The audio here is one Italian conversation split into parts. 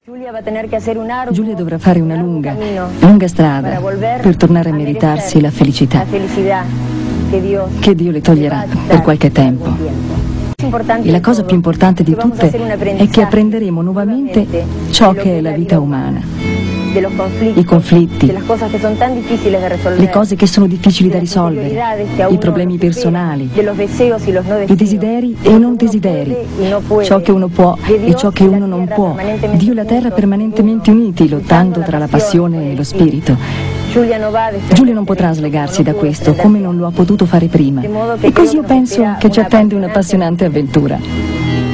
Giulia dovrà fare una lunga strada per tornare a meritarsi la felicità che Dio le toglierà per qualche tempo. E la cosa più importante di tutte è che apprenderemo nuovamente ciò che è la vita umana. I conflitti, le cose che sono difficili da risolvere, i problemi personali, i desideri e i non desideri, ciò che uno può e ciò che uno non può, Dio e la terra permanentemente uniti, lottando tra la passione e lo spirito. Giulia non potrà slegarsi da questo, come non lo ha potuto fare prima, e così io penso che ci attende un'appassionante avventura.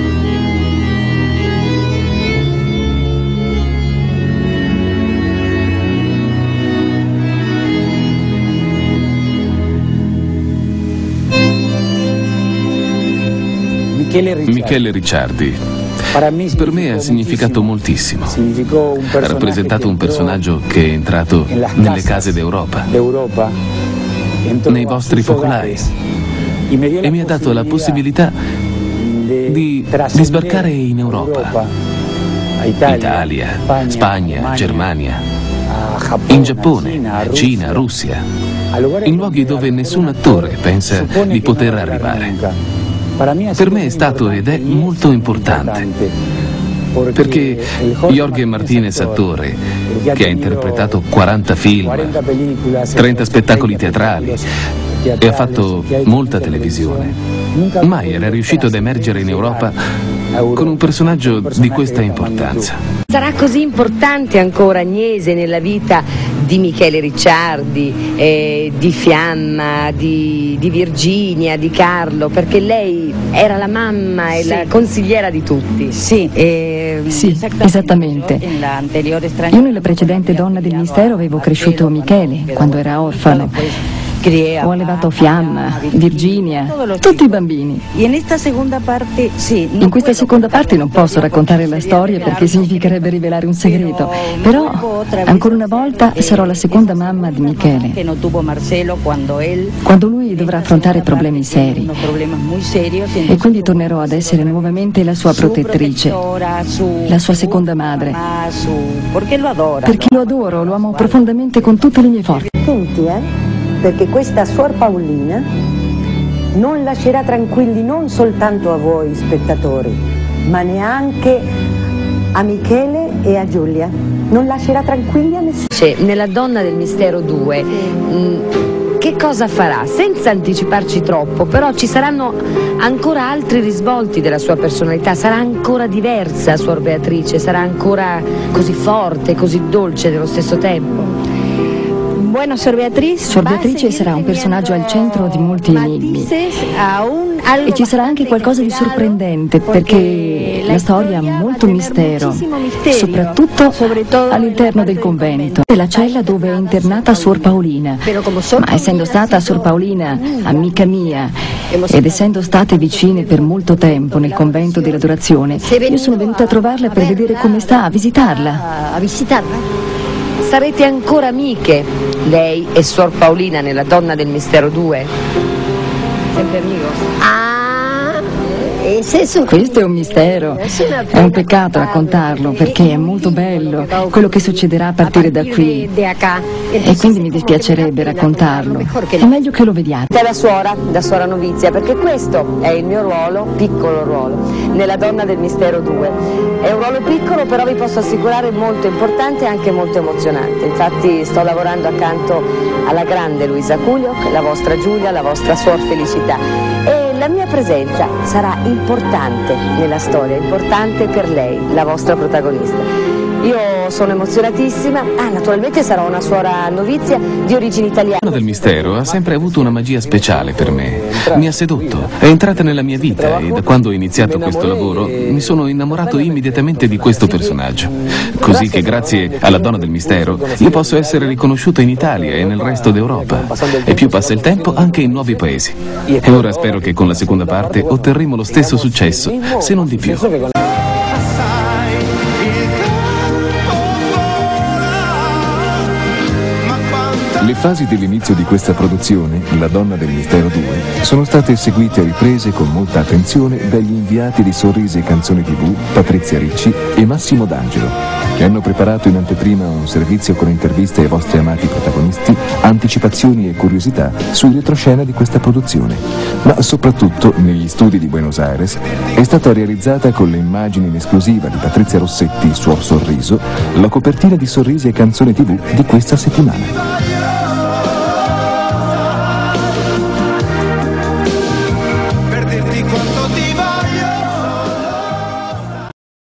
Michele Ricciardi per me ha significato moltissimo. Ha rappresentato un personaggio che è entrato nelle case d'Europa, nei vostri focolai, e mi ha dato la possibilità di sbarcare in Europa, Italia, Spagna, Germania, in Giappone, Cina, Russia, in luoghi dove nessun attore pensa di poter arrivare. Per me è stato ed è molto importante, perché Jorge Martínez, attore, che ha interpretato 40 film, 30 spettacoli teatrali e ha fatto molta televisione, mai era riuscito ad emergere in Europa con un personaggio di questa importanza. Sarà così importante ancora Agnese nella vita di Michele Ricciardi, di Fiamma, di Virginia, di Carlo, perché lei era la mamma e la consigliera di tutti. Sì, esattamente. Io nella precedente Donna del Mistero avevo cresciuto Michele quando era orfano. Ho allevato Fiamma, Virginia, tutti i bambini. In questa seconda parte non posso raccontare la storia perché significherebbe rivelare un segreto, però ancora una volta sarò la seconda mamma di Michele. Quando lui dovrà affrontare problemi seri, e quindi tornerò ad essere nuovamente la sua protettrice, la sua seconda madre, perché lo adoro, lo amo profondamente con tutte le mie forze. Attenti, perché questa Suor Paolina non lascerà tranquilli non soltanto a voi spettatori, ma neanche a Michele e a Giulia. Non lascerà tranquilli a nessuno. Nella Donna del Mistero 2, che cosa farà? Senza anticiparci troppo, però ci saranno ancora altri risvolti della sua personalità, sarà ancora diversa Suor Beatrice, sarà ancora così forte, così dolce nello stesso tempo. Suor Beatrice sarà un personaggio al centro di molti enigmi e ci sarà anche qualcosa di sorprendente perché la storia ha molto mistero, soprattutto all'interno del convento, la cella dove è internata Suor Paolina. Ma essendo stata Suor Paolina amica mia ed essendo state vicine per molto tempo nel convento dell'Adorazione, io sono venuta a trovarla per vedere come sta, a visitarla. Sarete ancora amiche, lei e Suor Paolina, nella Donna del Mistero 2? Sempre amico? Questo è un mistero, è un peccato raccontarlo perché è molto bello quello che succederà a partire da qui e quindi mi dispiacerebbe raccontarlo, è meglio che lo vediate. Da suora novizia, perché questo è il mio ruolo, piccolo ruolo, nella Donna del Mistero 2. È un ruolo piccolo, però vi posso assicurare molto importante e anche molto emozionante. Infatti sto lavorando accanto alla grande Luisa Cuglioc, la vostra Giulia, la vostra Suor Felicità. E la mia presenza sarà importante nella storia, importante per lei, la vostra protagonista. Io sono emozionatissima, naturalmente sarò una suora novizia di origini italiane. La Donna del Mistero ha sempre avuto una magia speciale per me, mi ha sedotto, è entrata nella mia vita e da quando ho iniziato questo lavoro mi sono innamorato immediatamente di questo personaggio, così che grazie alla Donna del Mistero io posso essere riconosciuto in Italia e nel resto d'Europa e più passa il tempo anche in nuovi paesi. E ora spero che con la seconda parte otterremo lo stesso successo, se non di più. Le fasi dell'inizio di questa produzione, La Donna del Mistero 2, sono state seguite e riprese con molta attenzione dagli inviati di Sorrisi e Canzoni TV, Patrizia Ricci e Massimo D'Angelo. e hanno preparato in anteprima un servizio con interviste ai vostri amati protagonisti, anticipazioni e curiosità sui retroscena di questa produzione. Ma soprattutto, negli studi di Buenos Aires, è stata realizzata con le immagini in esclusiva di Patrizia Rossetti, Suor Sorriso, la copertina di Sorrisi e Canzone TV di questa settimana.